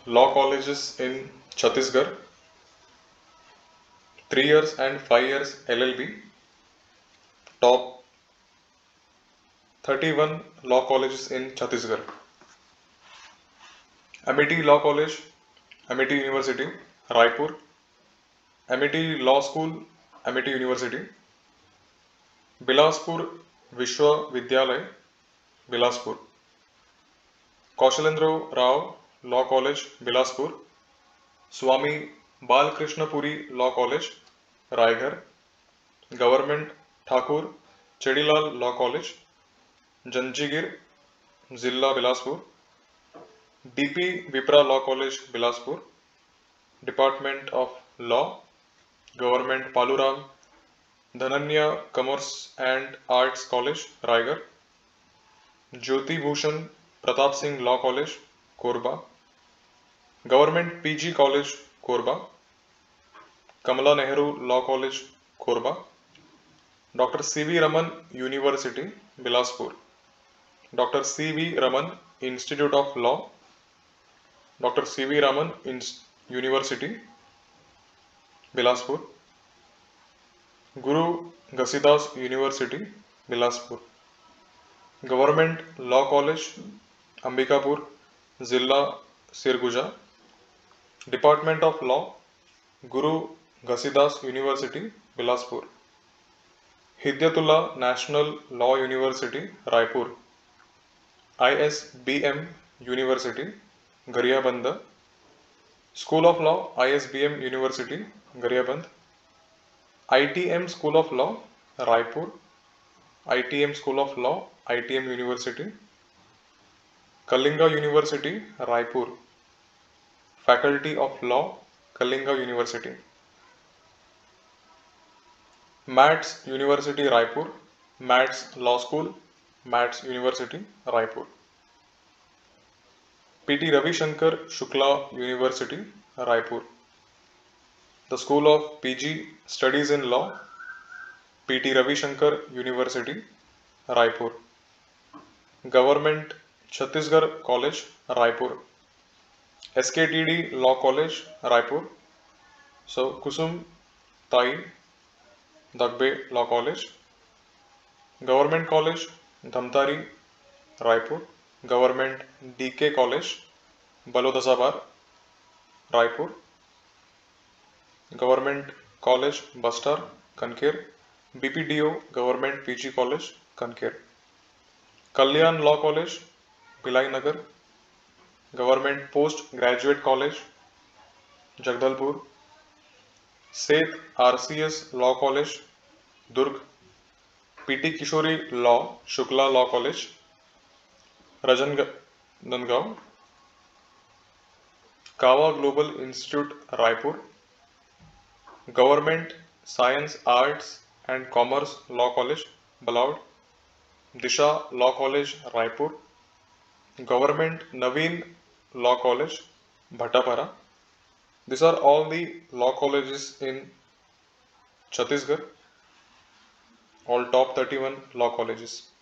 law colleges in Chhattisgarh, 3 years and 5 years LLB, top 31 law colleges in Chhattisgarh. Amity Law College, Amity University, Raipur, Amity Law School, Amity University, Bilaspur Vishwa Vidyalay, Bilaspur, Kaushalendra Rao Law College, Bilaspur, Swami Balkrishna Puri Law College, Raigarh, Government Thakur Chedilal Law College, Janjigir, Zilla Bilaspur, DP Vipra Law College, Bilaspur, Department of Law, Government Paluram Dhananya Commerce and Arts College, Raigarh, Jyoti Bhushan Pratap Singh Law College, Korba, Government PG College, Korba, Kamala Nehru Law College, Korba, Dr. C.V. Raman University, Bilaspur, Dr. C.V. Raman Institute of Law, Dr. C.V. Raman University, Bilaspur, Guru Ghasidas University, Bilaspur, Government Law College, Ambikapur, Zilla Sirguja, Department of Law, Guru Ghasidas University, Bilaspur, Hidyatullah National Law University, Raipur, ISBM University, Gariyaband, School of Law, ISBM University, Gariyaband, ITM School of Law, Raipur, ITM School of Law, ITM University, Kalinga University, Raipur, Faculty of Law, Kalinga University, MATS University, Raipur, MATS Law School, MATS University, Raipur, PT Ravi Shankar Shukla University, Raipur, the School of PG Studies in Law, PT Ravi Shankar University, Raipur, Government Chhattisgarh College, Raipur, SKTD Law College, Raipur, so Kusum Tai Dagbe Law College, Government College, Dhamtari, Raipur, Government DK College, Balodasabar, Raipur, Government College, Bastar, Kanker, BPDO Government PG College, Kanker, Kalyan Law College, Bhilai Nagar, Government Post Graduate College, Jagdalpur, Seth RCS Law College, Durg, PT Kishori Law, Shukla Law College, Rajangangaon, Kawa Global Institute, Raipur, Government Science, Arts and Commerce Law College, Balaod, Disha Law College, Raipur, Government Naveen Law College, Bhattapara. These are all the law colleges in Chhattisgarh, all top 31 law colleges.